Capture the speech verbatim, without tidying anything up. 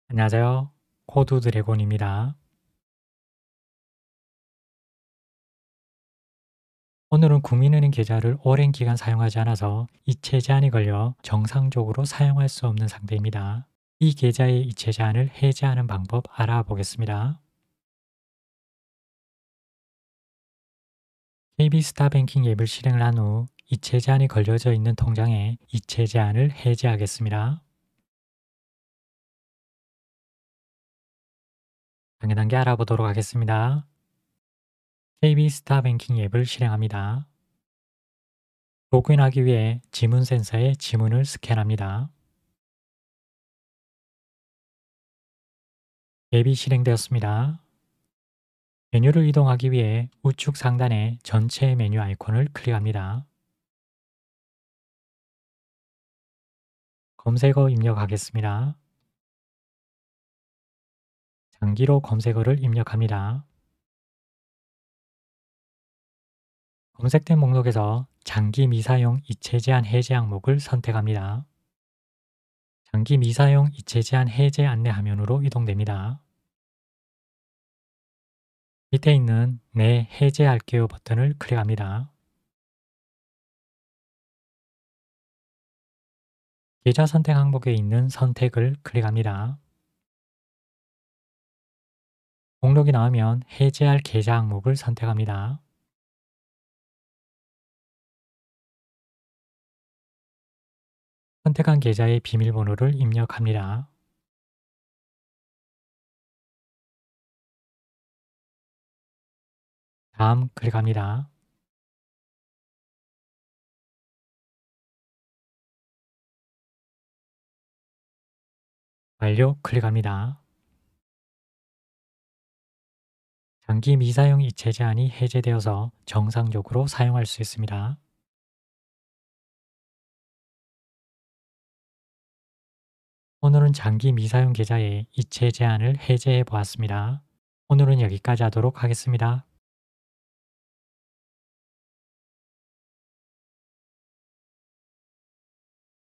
안녕하세요. 코드 드래곤입니다. 오늘은 국민은행 계좌를 오랜 기간 사용하지 않아서 이체 제한이 걸려 정상적으로 사용할 수 없는 상태입니다. 이 계좌의 이체 제한을 해제하는 방법 알아보겠습니다. 케이비스타뱅킹 앱을 실행을 한 후 이체 제한이 걸려져 있는 통장에 이체 제한을 해제하겠습니다. 단계 단계 알아보도록 하겠습니다. 케이비스타뱅킹 앱을 실행합니다. 로그인하기 위해 지문 센서에 지문을 스캔합니다. 앱이 실행되었습니다. 메뉴를 이동하기 위해 우측 상단의 전체 메뉴 아이콘을 클릭합니다. 검색어 입력하겠습니다. 장기로 검색어를 입력합니다. 검색된 목록에서 장기 미사용 이체 제한 해제 항목을 선택합니다. 장기 미사용 이체 제한 해제 안내 화면으로 이동됩니다. 밑에 있는 네 해제할게요 버튼을 클릭합니다. 계좌 선택 항목에 있는 선택을 클릭합니다. 목록이 나오면 해제할 계좌 항목을 선택합니다. 선택한 계좌의 비밀번호를 입력합니다. 다음 클릭합니다. 완료 클릭합니다. 장기 미사용 이체 제한이 해제되어서 정상적으로 사용할 수 있습니다. 오늘은 장기 미사용 계좌의 이체 제한을 해제해 보았습니다. 오늘은 여기까지 하도록 하겠습니다.